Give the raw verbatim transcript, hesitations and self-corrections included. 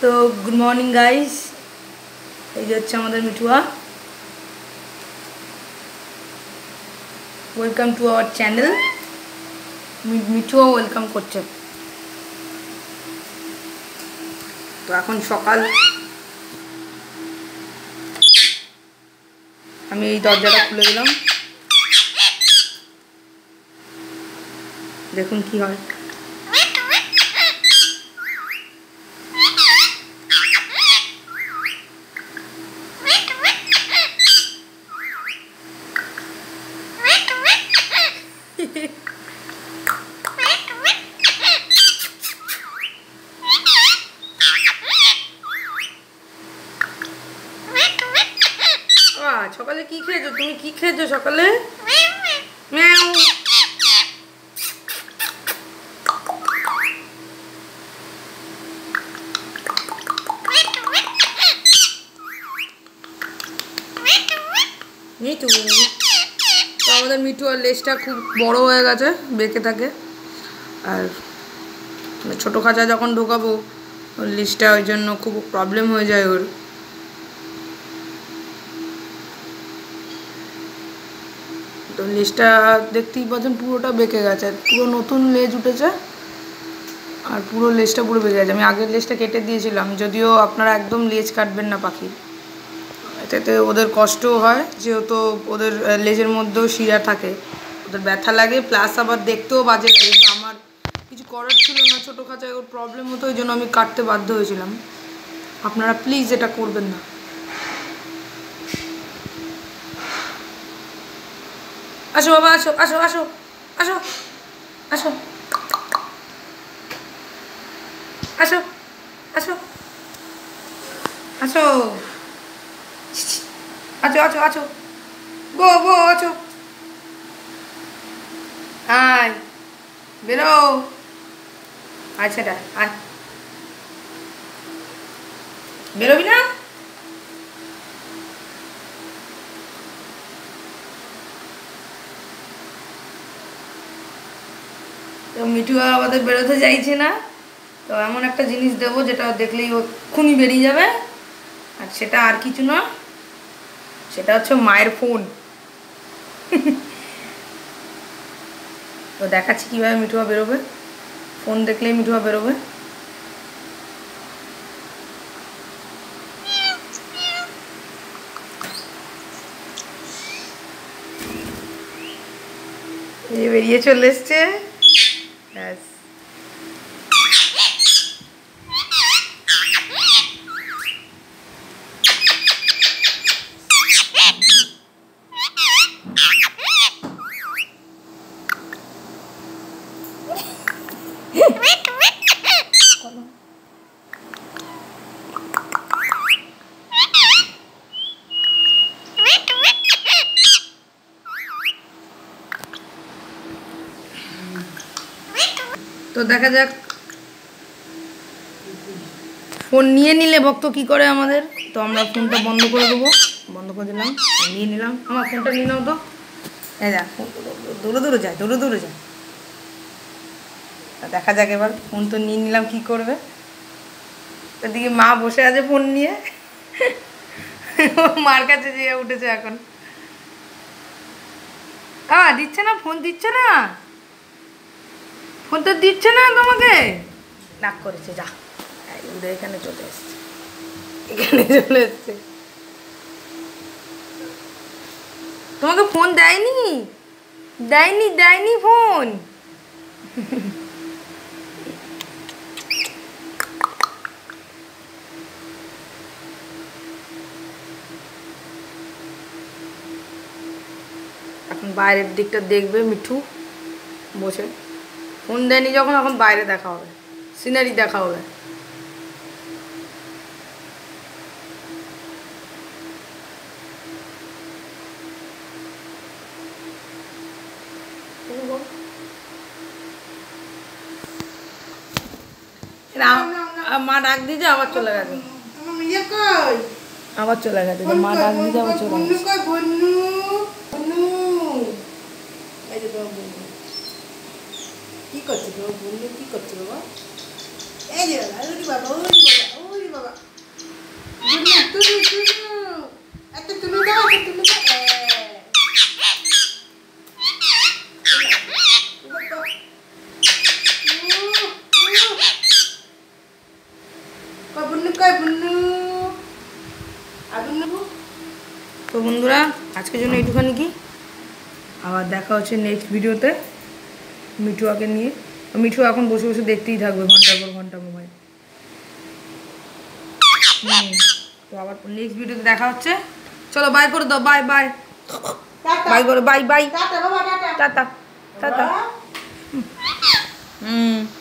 तो good morning guys, এই যে হচ্ছে আমাদের Mithua. Welcome to our channel. Mithua welcome করছে। তো এখন সকাল, আমি এই দরজাটা খুলে দিলাম, দেখুন কি হয়। সকালে কি খেয়েছো তুমি? কি খেয়েছো সকালে? ম্যাও। মিঠু, তো আমাদের মিঠু আর লেজটা খুব বড় হয়ে গেছে, বেঁকে থাকে। আর ছোটো খাঁচা যখন ঢোকাবো ওর লেজটা, ওই জন্য খুব প্রবলেম হয়ে যায় ওর। তো লেজটা দেখতেই পাচ্ছেন পুরোটা বেঁকে গেছে, পুরো নতুন লেজ উঠেছে আর পুরো লেজটা পুরো বেঁকে গেছে। আমি আগের লেজটা কেটে দিয়েছিলাম, যদিও আপনারা একদম লেজ কাটবেন না পাখির, এতে ওদের কষ্টও হয়, যেহেতু ওদের লেজের মধ্যেও শিরা থাকে, ওদের ব্যথা লাগে, প্লাস আবার দেখতেও বাজে লাগে। কিন্তু আমার কিছু করার ছিল না, ছোটো খাঁচায় ওর প্রবলেম হতো, ওই জন্য আমি কাটতে বাধ্য হয়েছিলাম। আপনারা প্লিজ এটা করবেন না। আসো বাবা, আসো আসো আসো আসো আসো আসো আসো আসো আছো আছো আছো গো গো আছো। আয় বেরো, আচ্ছা আয়, বেরোবি না? তো মিঠু আমাদের বেরোতে চাইছে না, তো এমন একটা জিনিস দেবো যেটা দেখলেই ও খুনি বেরিয়ে যাবে। আর সেটা আর কিছু না, সেটা হচ্ছে মায়ের ফোন। তো দেখাচ্ছি কীভাবে মিঠুয়া বেরোবে। ফোন দেখলেই মিঠুয়া বেরোবে। এই বেরিয়ে চলে এসছে। ব্যাস, তো দেখা যাক। ফোন নিয়ে নিলে ভক্ত কি করে আমাদের, তো আমরা ফোনটা বন্ধ করে দেবো। বন্ধ করে দিলাম, নিয়ে নিলাম। আমার ফোনটা নিয়ে নাও তো। এই দেখ, দৌড়ে দৌড়ে যায়, দৌড়ে দৌড়ে যায়। দেখা যাক এবার, ফোন তো নিয়ে নিলাম, কি করবে। এদিকে মা বসে আছে ফোন নিয়ে, মার কাছে যেয়ে উঠেছে এখন। আ দিচ্ছে না, ফোন দিচ্ছে না, ফোন তো দিচ্ছে না তোমাকে। রাগ করেছে, যা উড়ে এখানে চলে এসছে, এখানে চলে এসছে। তোমাকে ফোন দেয়নি, দেয়নি দেয়নি ফোন। এখন বাইরের দিকটা দেখবে মিঠু বসে। ফোন দেয়নি যখন, এখন বাইরে দেখা হবে, সিনারি দেখা হবে। মা ডাক দিয়েছে, আবার চলে গেছে, আবার চলে গেছে। মা ডাক দিয়েছে, আবার চলে গেছে। কি করছে তোমার বন্ধু? কি করছে বাবা? এই যে বাবা, ওরে বাবা, ওরে বাবা, ওরে বাবা। বন্ধুরা আজকের জন্য এইটুখানি কি, আবার দেখা হচ্ছে নেক্সট ভিডিওতে মিঠুয়াকে নিয়ে। মিঠু এখন বসে বসে দেখতেই থাকবে ঘন্টার পর ঘন্টা মোবাইল। হুম, তো আবার নেক্সট ভিডিওতে দেখা হচ্ছে। চলো বাই করে দাও, বাই বাই বাই করে, বাই বাই, টাটা টাটা টাটা। হুম।